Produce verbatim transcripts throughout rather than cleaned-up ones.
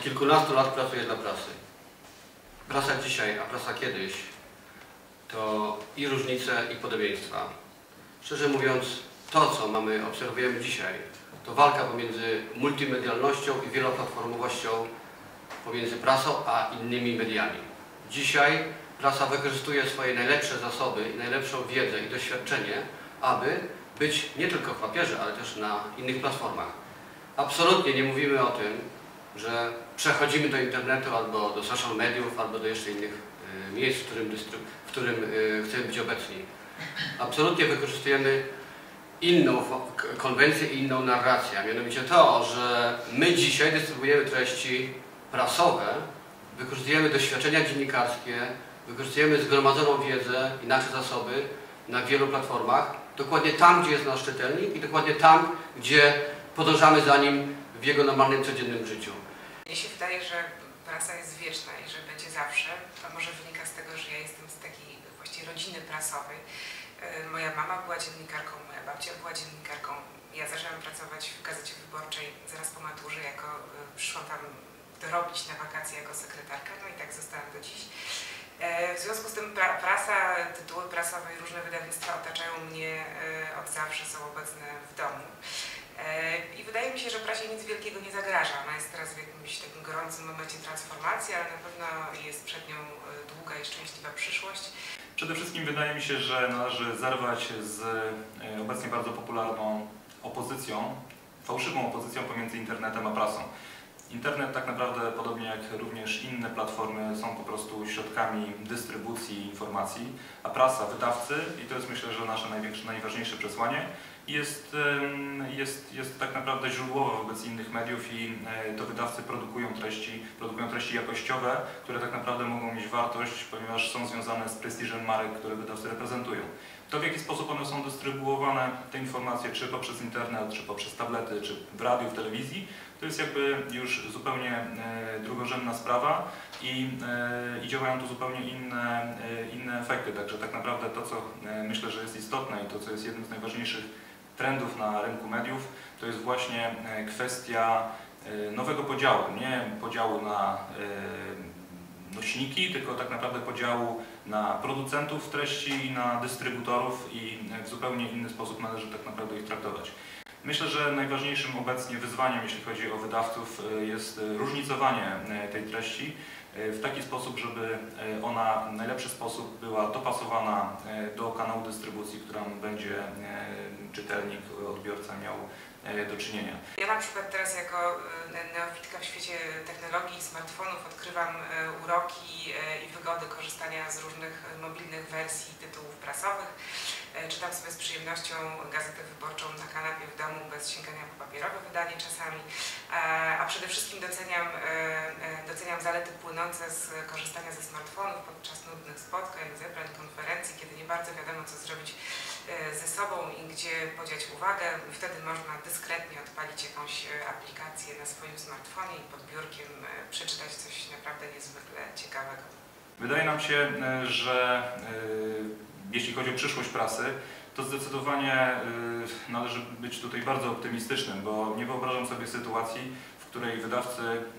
kilkunastu lat pracuję dla prasy. Prasa dzisiaj, a prasa kiedyś to i różnice, i podobieństwa. Szczerze mówiąc, to co mamy, obserwujemy dzisiaj, to walka pomiędzy multimedialnością i wieloplatformowością pomiędzy prasą a innymi mediami. Dzisiaj prasa wykorzystuje swoje najlepsze zasoby, najlepszą wiedzę i doświadczenie, aby być nie tylko w papierze, ale też na innych platformach. Absolutnie nie mówimy o tym, że przechodzimy do internetu albo do social mediów, albo do jeszcze innych y, miejsc, w którym, w którym y, chcemy być obecni. Absolutnie wykorzystujemy inną konwencję i inną narrację, a mianowicie to, że my dzisiaj dystrybuujemy treści prasowe, wykorzystujemy doświadczenia dziennikarskie, wykorzystujemy zgromadzoną wiedzę i nasze zasoby na wielu platformach, dokładnie tam, gdzie jest nasz czytelnik i dokładnie tam, gdzie podążamy za nim w jego normalnym, codziennym życiu. Mnie się wydaje, że prasa jest wieczna i że będzie zawsze. To może wynika z tego, że ja jestem z takiej właściwie rodziny prasowej. Moja mama była dziennikarką, moja babcia była dziennikarką. Ja zaczęłam pracować w Gazecie Wyborczej zaraz po maturze, jako przyszłam tam dorobić na wakacje jako sekretarka, no i tak zostałam do dziś. W związku z tym pra, prasa, tytuły prasowe i różne wydawnictwa otaczają mnie od zawsze, są obecne w domu. I wydaje mi się, że prasie nic wielkiego nie zagraża. Ona jest teraz w jakimś takim gorącym momencie transformacji, ale na pewno jest przed nią długa i szczęśliwa przyszłość. Przede wszystkim wydaje mi się, że należy zerwać z obecnie bardzo popularną opozycją, fałszywą opozycją pomiędzy internetem a prasą. Internet tak naprawdę, podobnie jak również inne platformy, są po prostu środkami dystrybucji informacji, a prasa, wydawcy, i to jest myślę, że nasze największe, najważniejsze przesłanie, jest, jest, jest tak naprawdę źródłowa wobec innych mediów i to wydawcy produkują treści, produkują treści jakościowe, które tak naprawdę mogą mieć wartość, ponieważ są związane z prestiżem marek, które wydawcy reprezentują. To, w jaki sposób one są dystrybuowane, te informacje, czy poprzez internet, czy poprzez tablety, czy w radiu, w telewizji, to jest jakby już zupełnie e, drugorzędna sprawa i, e, i działają tu zupełnie inne, e, inne efekty. Także tak naprawdę to, co e, myślę, że jest istotne i to, co jest jednym z najważniejszych trendów na rynku mediów, to jest właśnie e, kwestia e, nowego podziału. Nie podziału na e, nośniki, tylko tak naprawdę podziału na producentów treści i na dystrybutorów i w zupełnie inny sposób należy tak naprawdę ich traktować. Myślę, że najważniejszym obecnie wyzwaniem, jeśli chodzi o wydawców, jest różnicowanie tej treści w taki sposób, żeby ona w najlepszy sposób była dopasowana do kanału dystrybucji, którą będzie czytelnik, odbiorca miał do czynienia. Ja na przykład teraz jako neofitka w świecie technologii i smartfonów odkrywam uroki i wygody korzystania z różnych mobilnych wersji tytułów prasowych. Czytam sobie z przyjemnością Gazetę Wyborczą na kanapie w domu bez sięgania po papierowe wydanie czasami, a przede wszystkim doceniam, doceniam zalety płynące z korzystania ze smartfonów podczas nudnych spotkań, zebrań, konferencji, kiedy nie bardzo wiadomo, co zrobić ze sobą i gdzie podziać uwagę. Wtedy można dyskretnie odpalić jakąś aplikację na swoim smartfonie i pod biurkiem przeczytać coś naprawdę niezwykle ciekawego. Wydaje nam się, że jeśli chodzi o przyszłość prasy, to zdecydowanie należy być tutaj bardzo optymistycznym, bo nie wyobrażam sobie sytuacji, w której wydawcy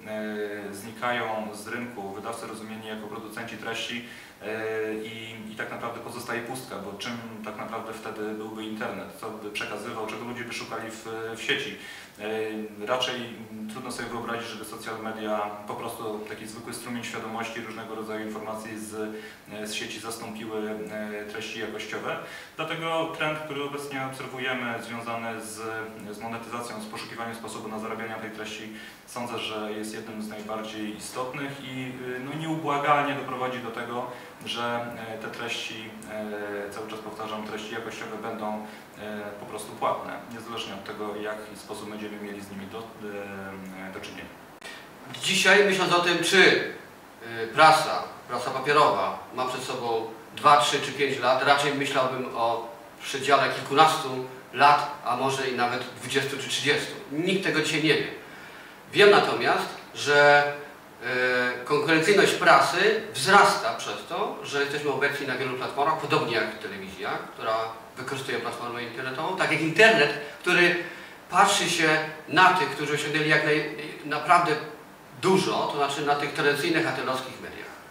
znikają z rynku, wydawcy rozumieni jako producenci treści i, i tak naprawdę pozostaje pustka, bo czym tak naprawdę wtedy byłby internet, co by przekazywał, czego ludzie by szukali w, w sieci. Raczej trudno sobie wyobrazić, żeby social media, po prostu taki zwykły strumień świadomości, różnego rodzaju informacji z, z sieci zastąpiły treści jakościowe. Dlatego trend, który obecnie obserwujemy, związany z, z monetyzacją, z poszukiwaniem sposobu na zarabianie tej treści, sądzę, że jest jednym z najbardziej istotnych i no, nieubłagalnie doprowadzi do tego, że te treści, cały czas powtarzam, treści jakościowe będą po prostu płatne, niezależnie od tego, w jaki sposób będziemy mieli z nimi do, do czynienia. Dzisiaj, myśląc o tym, czy prasa, prasa papierowa ma przed sobą dwa, trzy czy pięć lat, raczej myślałbym o przedziale kilkunastu lat, a może i nawet dwudziestu czy trzydziestu. Nikt tego dzisiaj nie wie. Wiem natomiast, że konkurencyjność prasy wzrasta przez to, że jesteśmy obecni na wielu platformach, podobnie jak telewizja, która wykorzystuje platformę internetową, tak jak internet, który patrzy się na tych, którzy osiągnęli jak naj, naprawdę dużo, to znaczy na tych tradycyjnych atynowskich mediach.